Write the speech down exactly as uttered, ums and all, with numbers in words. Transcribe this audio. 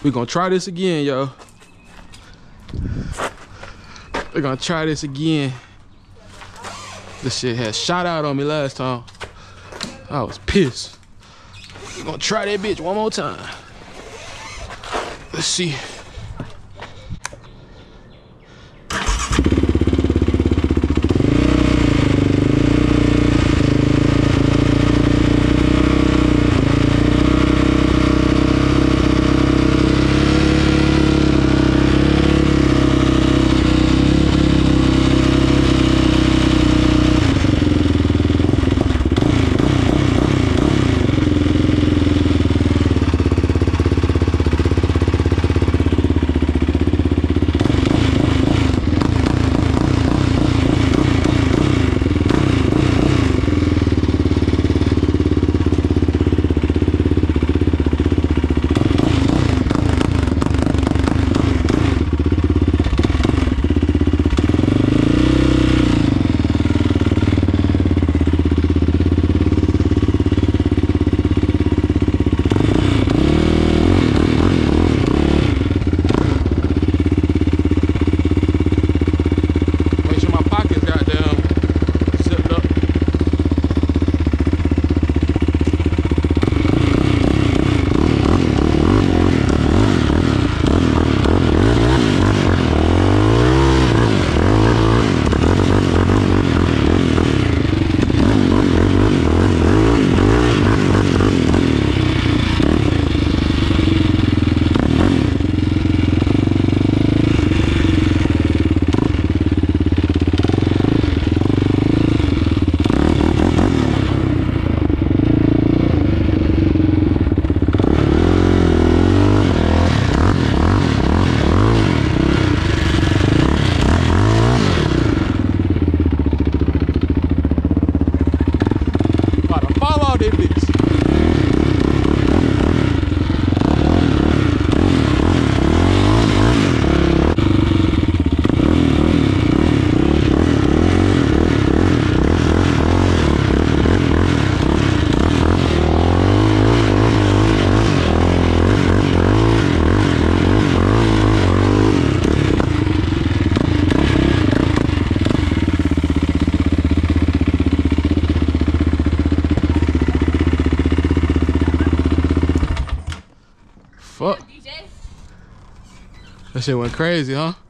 We gonna try this again, yo. We're gonna try this again. This shit had shot out on me last time. I was pissed. We're gonna try that bitch one more time. Let's see. Fuck. That shit went crazy, huh?